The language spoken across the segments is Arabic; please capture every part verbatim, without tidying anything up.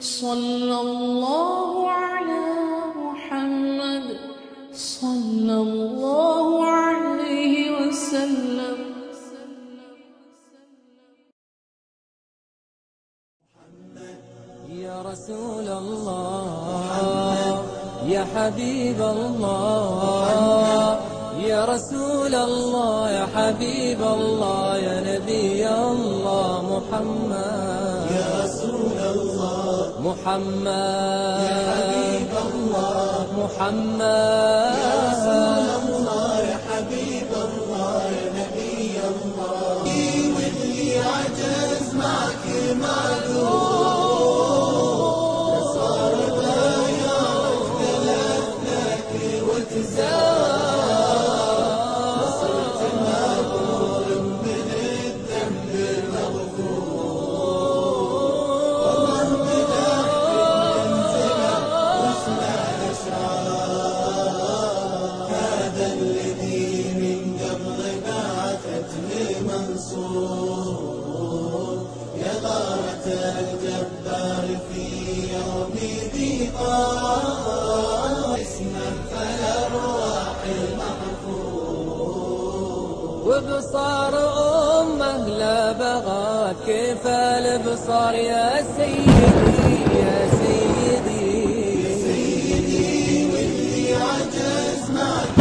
صلى الله على محمد صلى الله عليه وسلم. يا رسول الله يا حبيب الله، يا رسول الله يا حبيب الله، يا نبي الله محمد، يا رسول الله محمد، يا حبيب الله محمد، يا رسول الله يا حبيب الله، يا نبي الله. واللي عجز معك معذور، صار ضايعك ثلاث ذاكر وتزار، صرت مغفور من الذنب مغفور. والله مدحك منزلة واسمع الاشعار، هذا الذي من قبل بعثت لمنصور، يا غارة الجبار في يوم ضيقار، اسما فالأرواح المحفور. وبصار أمه لا بغات كيف البصار يا سيدي يا سيدي يا سيدي واللي عجز معك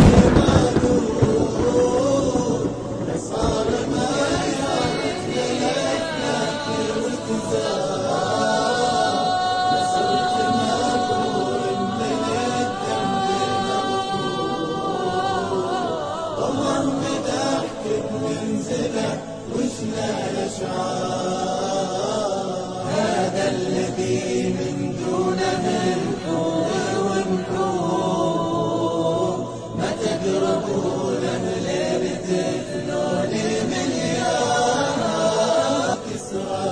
معذور، صار ما يعرف ثلاث ذاكر وتزار، صرت مغفور من الذنب مغفور. والله مدحك بمنزله وشنا الاشعار، هذا الذي من دونه الحور والنحور، ما تقربونه لين تثنون مليار، كسرى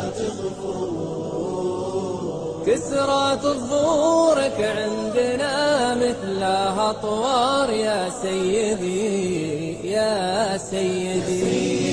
تغفور. كسرى ظهورك عندنا مثلها أطوار، يا سيدي يا سيدي